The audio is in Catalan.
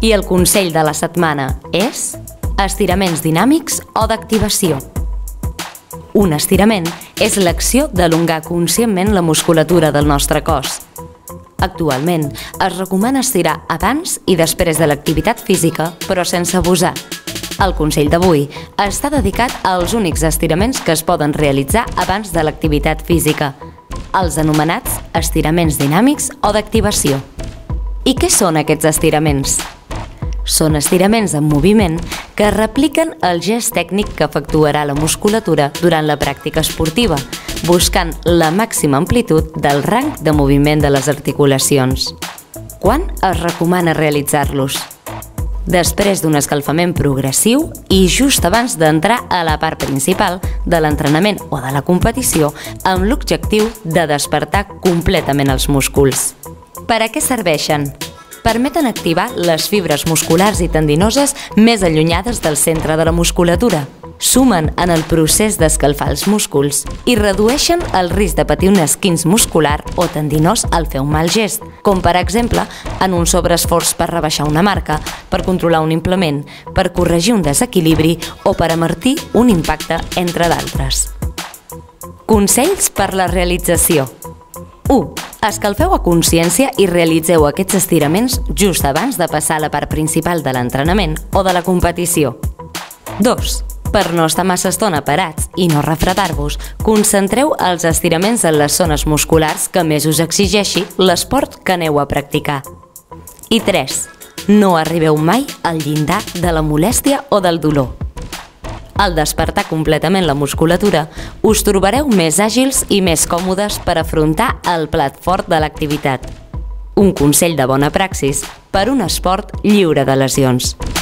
I el consell de la setmana és estiraments dinàmics o d'activació. Un estirament és l'acció d'alongar conscientment la musculatura del nostre cos. Actualment, es recomana estirar abans i després de l'activitat física, però sense abusar. El consell d'avui està dedicat als únics estiraments que es poden realitzar abans de l'activitat física, els anomenats estiraments dinàmics o d'activació. I què són aquests estiraments? Són estiraments en moviment que repliquen el gest tècnic que efectuarà la musculatura durant la pràctica esportiva, buscant la màxima amplitud del rang de moviment de les articulacions. Quan es recomana realitzar-los? Després d'un escalfament progressiu i just abans d'entrar a la part principal de l'entrenament o de la competició amb l'objectiu de despertar completament els músculs. Per a què serveixen? Permeten activar les fibres musculars i tendinoses més allunyades del centre de la musculatura, sumen en el procés d'escalfar els músculs i redueixen el risc de patir un esquinç muscular o tendinós al fer un mal gest, com per exemple en un sobreesforç per rebaixar una marca, per controlar un implement, per corregir un desequilibri o per amortir un impacte, entre d'altres. Consells per la realització. 1. Escalfeu a consciència i realitzeu aquests estiraments just abans de passar a la part principal de l'entrenament o de la competició. 2. Per no estar massa estona parats i no refredar-vos, concentreu els estiraments en les zones musculars que més us exigeixi l'esport que aneu a practicar. I 3. No arribeu mai al llindar de la molèstia o del dolor. Al despertar completament la musculatura, us trobareu més àgils i més còmodes per afrontar el plat fort de l'activitat. Un consell de bona praxis per un esport lliure de lesions.